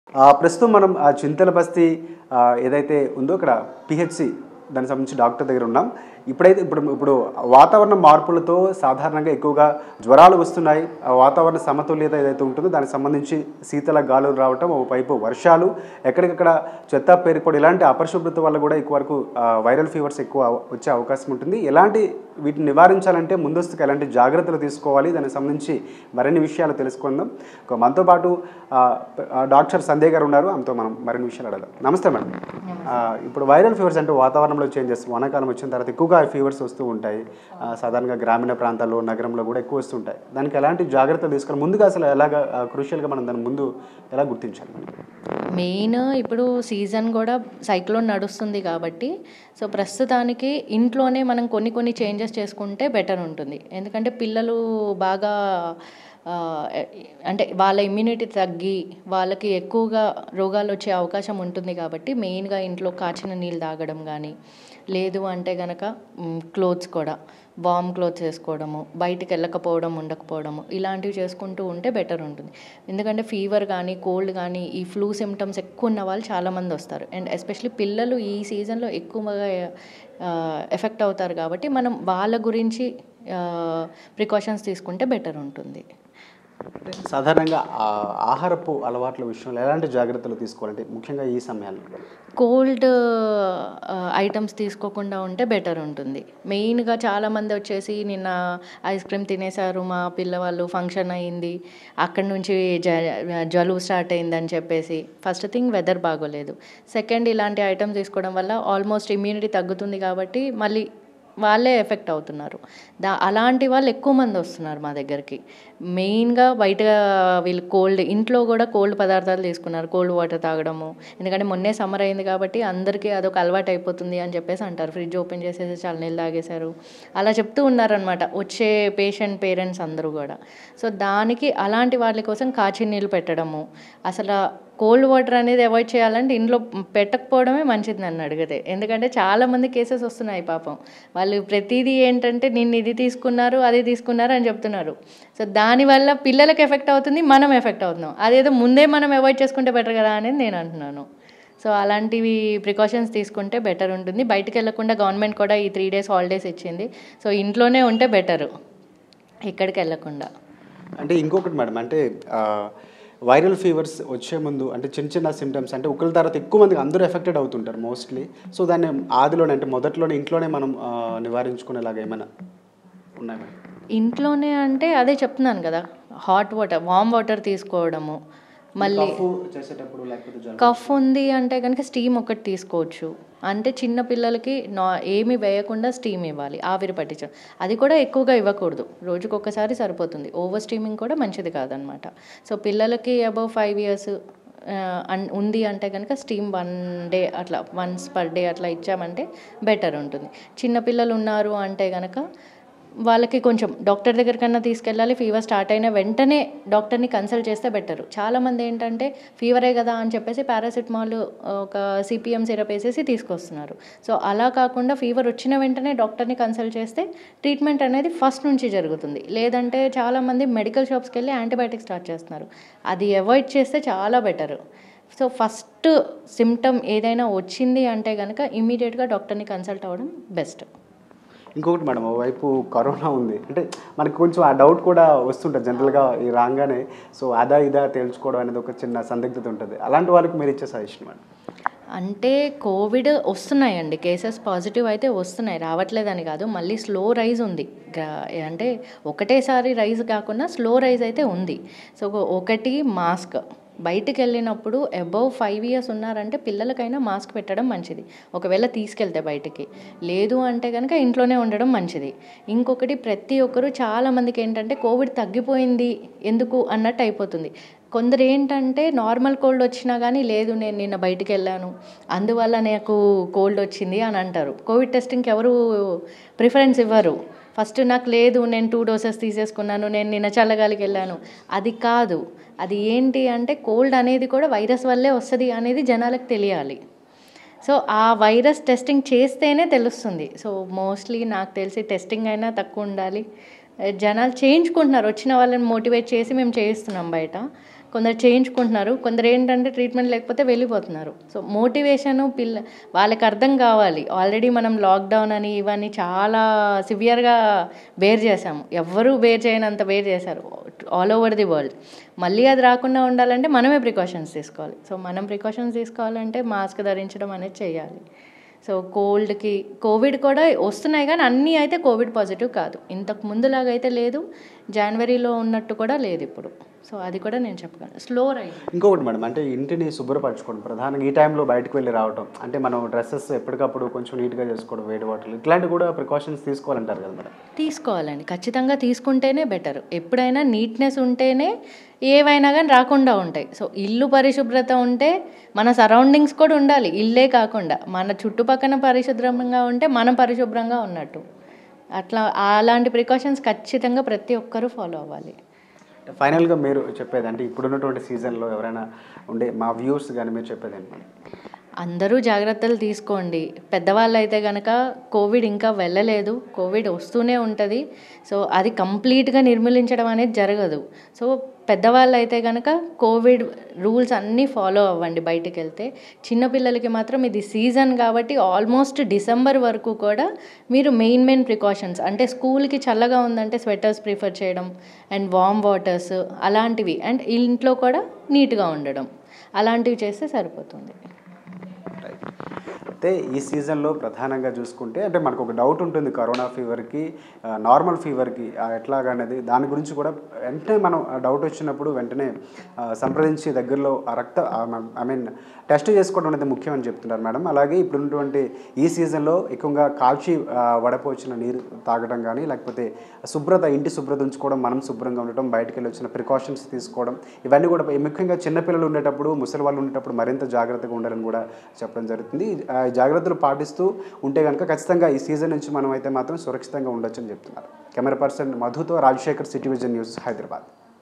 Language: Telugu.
ప్రస్తుతం మనం చింతల బస్తీ ఏదైతే ఉందో ఇక్కడ పిహెచ్సి దానికి సంబంధించి డాక్టర్ దగ్గర ఉన్నాం. ఇప్పుడు వాతావరణ మార్పులతో సాధారణంగా ఎక్కువగా జ్వరాలు వస్తున్నాయి. వాతావరణ సమతుల్యత ఏదైతే ఉంటుందో దానికి సంబంధించి శీతల గాలులు రావటం, ఒకవైపు వర్షాలు, ఎక్కడికక్కడ చెత్త పేరుకోవడం, ఇలాంటి అపరిశుభ్రత వల్ల కూడా ఎక్కువ వరకు వైరల్ ఫీవర్స్ ఎక్కువ వచ్చే అవకాశం ఉంటుంది. వీటిని నివారించాలంటే ముందస్తుకు ఎలాంటి జాగ్రత్తలు తీసుకోవాలి, దానికి సంబంధించి మరిన్ని విషయాలు తెలుసుకుందాం. మనతో పాటు డాక్టర్ సంధ్య గారు ఉన్నారు. ఆమెతో మనం మరిన్ని విషయాలు అడగాలి. నమస్తే మేడం. ఇప్పుడు వైరల్ ఫీవర్స్ అంటే వాతావరణంలో చేంజెస్, వానాకాలం వచ్చిన తర్వాత ఎక్కువగా ఫీవర్స్ వస్తూ ఉంటాయి. సాధారణంగా గ్రామీణ ప్రాంతాల్లో, నగరంలో కూడా ఎక్కువ వస్తుంటాయి. దానికి ఎలాంటి జాగ్రత్తలు తీసుకోవాలి, ముందుగా అసలు ఎలాగా క్రూషియల్గా మనం దాని ముందు ఎలా గుర్తించాలి? మెయిన్ ఇప్పుడు సీజన్ కూడా సైక్లోన్ నడుస్తుంది కాబట్టి సో ప్రస్తుతానికి ఇంట్లోనే మనం కొన్ని చేంజెస్ చేసుకుంటే బెటర్ ఉంటుంది. ఎందుకంటే పిల్లలు బాగా అంటే వాళ్ళ ఇమ్యూనిటీ తగ్గి వాళ్ళకి ఎక్కువగా రోగాలు వచ్చే అవకాశం ఉంటుంది కాబట్టి మెయిన్గా ఇంట్లో కాచిన నీళ్ళు తాగడం కానీ, లేదు అంటే కనుక క్లోత్స్ కూడా వార్మ్ క్లోత్స్ వేసుకోవడము, బయటికి వెళ్ళకపోవడం, ఉండకపోవడము, ఇలాంటివి చేసుకుంటూ ఉంటే బెటర్ ఉంటుంది. ఎందుకంటే ఫీవర్ కానీ, కోల్డ్ కానీ, ఈ ఫ్లూ సిమ్టమ్స్ ఎక్కువ ఉన్న వాళ్ళు చాలామంది వస్తారు. అండ్ ఎస్పెషలీ పిల్లలు ఈ సీజన్లో ఎక్కువగా ఎఫెక్ట్ అవుతారు కాబట్టి మనం వాళ్ళ గురించి ప్రికాషన్స్ తీసుకుంటే బెటర్ ఉంటుంది. సాధారణంగా ఆహారపు అలవాట్ల విషయంలో ఎలాంటి జాగ్రత్తలు తీసుకోవాలంటే ముఖ్యంగా ఈ సమయాల్లో? కోల్డ్ ఐటమ్స్ తీసుకోకుండా ఉంటే బెటర్ ఉంటుంది. మెయిన్గా చాలామంది వచ్చేసి నిన్న ఐస్ క్రీమ్ తినేశారు మా పిల్లవాళ్ళు, ఫంక్షన్ అయింది, అక్కడి నుంచి జలుబు స్టార్ట్ అయిందని చెప్పేసి. ఫస్ట్ థింగ్ వెదర్ బాగోలేదు. సెకండ్, ఇలాంటి ఐటమ్స్ తీసుకోవడం వల్ల ఆల్మోస్ట్ ఇమ్యూనిటీ తగ్గుతుంది కాబట్టి మళ్ళీ వాళ్ళే ఎఫెక్ట్ అవుతున్నారు. అలాంటి వాళ్ళు ఎక్కువ మంది వస్తున్నారు మా దగ్గరికి. మెయిన్గా బయట వీళ్ళు ఇంట్లో కూడా కోల్డ్ పదార్థాలు తీసుకున్నారు, కోల్డ్ వాటర్ తాగడము. ఎందుకంటే మొన్నే సమ్మర్ అయింది కాబట్టి అందరికీ అదొక అలవాటు అయిపోతుంది అని చెప్పేసి అంటారు. ఫ్రిడ్జ్ ఓపెన్ చేసేసి చాలా నీళ్ళు తాగేశారు, అలా చెప్తూ ఉన్నారనమాట వచ్చే పేరెంట్స్ అందరూ కూడా. సో దానికి అలాంటి వాళ్ళ కోసం కాచి నీళ్ళు పెట్టడము, అసలు కోల్డ్ వాటర్ అనేది అవాయిడ్ చేయాలంటే ఇంట్లో పెట్టకపోవడమే మంచిది నన్ను అడిగితే. ఎందుకంటే చాలామంది కేసెస్ వస్తున్నాయి పాపం. వాళ్ళు ప్రతిదీ ఏంటంటే నిన్ను ఇది తీసుకున్నారు, అది తీసుకున్నారు అని చెప్తున్నారు. సో దానివల్ల పిల్లలకు ఎఫెక్ట్ అవుతుంది, మనం ఎఫెక్ట్ అవుతున్నాం. అదేదో ముందే మనం అవాయిడ్ చేసుకుంటే బెటర్ కదా అనేది నేను అంటున్నాను. సో అలాంటివి ప్రికాషన్స్ తీసుకుంటే బెటర్ ఉంటుంది. బయటకు వెళ్ళకుండా గవర్నమెంట్ కూడా ఈ 3 days హాలిడేస్ ఇచ్చింది. సో ఇంట్లోనే ఉంటే బెటరు, ఎక్కడికి వెళ్ళకుండా. అంటే ఇంకొకటి మేడం, అంటే వైరల్ ఫీవర్స్ వచ్చే ముందు అంటే చిన్న సిమ్టమ్స్, అంటే ఒకరి తర్వాత ఎక్కువ మందికి అందరూ ఎఫెక్టెడ్ అవుతుంటారు మోస్ట్లీ. సో దాన్ని ఆదిలోనే అంటే మొదట్లోనే ఇంట్లోనే మనం నివారించుకునేలాగా ఏమైనా ఉన్నాయి మేడం? ఇంట్లోనే అంటే అదే చెప్తున్నాను కదా, హాట్ వాటర్, వామ్ వాటర్ తీసుకోవడము. మళ్ళీ కఫ్ ఉంది అంటే కనుక స్టీమ్ ఒకటి తీసుకోవచ్చు. అంటే చిన్న పిల్లలకి ఏమి వేయకుండా స్టీమ్ ఇవ్వాలి, ఆవిరి పట్టించడం. అది కూడా ఎక్కువగా ఇవ్వకూడదు, రోజుకి ఒక్కసారి సరిపోతుంది. ఓవర్ స్టీమింగ్ కూడా మంచిది కాదనమాట. సో పిల్లలకి అబవ్ 5 years ఉంది అంటే కనుక స్టీమ్ 1 day అట్లా, వన్స్ పర్ డే అట్లా ఇచ్చామంటే బెటర్ ఉంటుంది. చిన్నపిల్లలు ఉన్నారు అంటే కనుక వాళ్ళకి కొంచెం డాక్టర్ దగ్గరికన్నా తీసుకెళ్ళాలి. ఫీవర్ స్టార్ట్ అయిన వెంటనే డాక్టర్ని కన్సల్ట్ చేస్తే బెటరు. చాలామంది ఏంటంటే ఫీవరే కదా అని చెప్పేసి పారాసిటమాల్, ఒక CPM సిరప్ వేసేసి తీసుకొస్తున్నారు. సో అలా కాకుండా ఫీవర్ వచ్చిన వెంటనే డాక్టర్ని కన్సల్ట్ చేస్తే ట్రీట్మెంట్ అనేది ఫస్ట్ నుంచి జరుగుతుంది. లేదంటే చాలామంది మెడికల్ షాప్స్కి వెళ్ళి యాంటీబయాటిక్స్ స్టార్ట్ చేస్తున్నారు. అది అవాయిడ్ చేస్తే చాలా బెటరు. సో ఫస్ట్ సిమ్టమ్ ఏదైనా వచ్చింది అంటే కనుక ఇమ్మీడియట్గా డాక్టర్ని కన్సల్ట్ అవ్వడం బెస్ట్. ఇంకొకటి మేడం, ఓవైపు కరోనా ఉంది అంటే మనకి కొంచెం ఆ డౌట్ కూడా వస్తుంటుంది జనరల్గా ఈ రాగానే. సో ఇదా తేల్చుకోవడం అనేది ఒక చిన్న సందిగ్ధత ఉంటుంది. అలాంటి వాళ్ళకి మీరు ఇచ్చే సజెషన్ మేడం? అంటే కోవిడ్ వస్తున్నాయండి, కేసెస్ పాజిటివ్ అయితే వస్తున్నాయి, రావట్లేదని కాదు. మళ్ళీ స్లో రైజ్ ఉంది, అంటే ఒకటేసారి రైజ్ కాకుండా స్లో రైజ్ అయితే ఉంది. సో ఒకటి మాస్క్, బయటికి వెళ్ళినప్పుడు అబవ్ 5 years ఉన్నారంటే పిల్లలకైనా మాస్క్ పెట్టడం మంచిది, ఒకవేళ తీసుకెళ్తే బయటికి. లేదు అంటే కనుక ఇంట్లోనే ఉండడం మంచిది. ఇంకొకటి, ప్రతి ఒక్కరు చాలామందికి ఏంటంటే కోవిడ్ తగ్గిపోయింది ఎందుకు అన్నట్టు అయిపోతుంది. కొందరు ఏంటంటే నార్మల్ కోల్డ్ వచ్చినా కానీ లేదు నేను నిన్న బయటికి వెళ్ళాను అందువల్ల నాకు కోల్డ్ వచ్చింది అని అంటారు. కోవిడ్ టెస్టింగ్కి ఎవరు ప్రిఫరెన్స్ ఇవ్వరు. ఫస్ట్ నాకు లేదు, నేను 2 doses తీసేసుకున్నాను, నేను నిన్న చల్లగాలికి వెళ్ళాను. అది కాదు, అది ఏంటి అంటే కోల్డ్ అనేది కూడా వైరస్ వల్లే వస్తుంది అనేది జనాలకు తెలియాలి. సో ఆ వైరస్ టెస్టింగ్ చేస్తేనే తెలుస్తుంది. సో మోస్ట్లీ నాకు తెలిసి టెస్టింగ్ అయినా తక్కువ ఉండాలి. జనాలు చేయించుకుంటున్నారు, వచ్చిన వాళ్ళని మోటివేట్ చేసి మేము చేయిస్తున్నాం బయట. కొందరు చేయించుకుంటున్నారు, కొందరు ఏంటంటే ట్రీట్మెంట్ లేకపోతే వెళ్ళిపోతున్నారు. సో మోటివేషను వాళ్ళకి అర్థం కావాలి. ఆల్రెడీ మనం లాక్డౌన్ అని ఇవన్నీ చాలా సివియర్గా బేర్ చేసాము. ఎవ్వరూ బేర్ చేయనంత బేర్ చేశారు ఆల్ ఓవర్ ది వరల్డ్. మళ్ళీ అది రాకుండా ఉండాలంటే మనమే ప్రికాషన్స్ తీసుకోవాలి. సో మనం ప్రికాషన్స్ తీసుకోవాలంటే మాస్క్ ధరించడం అనేది చేయాలి. సో కోవిడ్ కూడా వస్తున్నాయి, కానీ అన్నీ అయితే కోవిడ్ పాజిటివ్ కాదు. ఇంతకు ముందులాగా అయితే లేదు, జనవరిలో ఉన్నట్టు కూడా లేదు ఇప్పుడు. సో అది కూడా నేను చెప్పగలను. Slow ride. ఇంకొకటి మేడం, అంటే ఇంటిని శుభ్రపరచుకోవడం ప్రధానంగా ఈ టైంలో బయటకు వెళ్ళి రావడం, అంటే మనం డ్రెస్సెస్ ఎప్పటికప్పుడు కొంచెం నీట్గా చేసుకోవడం, వేడి వాటర్ ఇట్లాంటివి కూడా ప్రికాషన్స్ తీసుకోవాలంటారు కదా మేడం? తీసుకోవాలండి, ఖచ్చితంగా తీసుకుంటేనే బెటర్. ఎప్పుడైనా నీట్నెస్ ఉంటేనే ఏవైనా కానీ రాకుండా ఉంటాయి. సో ఇల్లు పరిశుభ్రత ఉంటే మన సరౌండింగ్స్ కూడా ఉండాలి. ఇల్లే కాకుండా మన చుట్టుపక్కల పరిశుభ్రంగా ఉంటే మనం పరిశుభ్రంగా ఉన్నట్టు. అలాంటి ప్రికాషన్స్ ఖచ్చితంగా ప్రతి ఒక్కరూ ఫాలో అవ్వాలి. ఫైనల్గా మీరు చెప్పేది, అంటే ఇప్పుడున్నటువంటి సీజన్లో ఎవరైనా ఉండే మా వ్యూస్ కానీ మీరు చెప్పేది ఏంటంటే? అందరూ జాగ్రత్తలు తీసుకోండి. పెద్దవాళ్ళు అయితే కనుక కోవిడ్ ఇంకా వెళ్ళలేదు, కోవిడ్ వస్తూనే ఉంటుంది. సో అది కంప్లీట్గా నిర్మూలించడం అనేది జరగదు. సో పెద్దవాళ్ళు అయితే కనుక కోవిడ్ రూల్స్ అన్నీ ఫాలో అవ్వండి బయటికి వెళ్తే. చిన్నపిల్లలకి మాత్రం ఇది సీజన్ కాబట్టి ఆల్మోస్ట్ డిసెంబర్ వరకు కూడా మీరు మెయిన్ ప్రికాషన్స్, అంటే స్కూల్కి చల్లగా ఉందంటే స్వెటర్స్ ప్రిఫర్ చేయడం అండ్ వామ్ వాటర్స్ అలాంటివి, అండ్ ఇంట్లో కూడా నీట్గా ఉండడం, అలాంటివి చేస్తే సరిపోతుంది. అయితే ఈ సీజన్లో ప్రధానంగా చూసుకుంటే, అంటే మనకు ఒక డౌట్ ఉంటుంది కరోనా ఫీవర్కి నార్మల్ ఫీవర్కి ఎట్లాగనేది, దాని గురించి కూడా వెంటనే మనం డౌట్ వచ్చినప్పుడు వెంటనే సంప్రదించి దగ్గరలో టెస్ట్ చేసుకోవడం అనేది ముఖ్యం అని చెప్తున్నారు మేడం. అలాగే ఇప్పుడున్నటువంటి ఈ సీజన్లో ఎక్కువగా కాల్చి వడపోచిన నీరు తాగడం కానీ, లేకపోతే ఇంటి శుభ్రత ఉంచుకోవడం, మనం శుభ్రంగా ఉండటం, బయటకు వెళ్ళి వచ్చిన ప్రికాషన్స్ తీసుకోవడం, ఇవన్నీ కూడా ముఖ్యంగా చిన్నపిల్లలు ఉండేటప్పుడు, ముసలి వాళ్ళు ఉండేటప్పుడు మరింత జాగ్రత్తగా ఉండాలని కూడా చెప్పడం జరుగుతుంది. జాగ్రత్తలు పాటిస్తూ ఉంటే కనుక ఖచ్చితంగా ఈ సీజన్ నుంచి మనం అయితే మాత్రం సురక్షితంగా ఉండొచ్చు అని చెప్తున్నారు. కెమెరా పర్సన్ మధుతో Rajasekhar, city vision news, Hyderabad.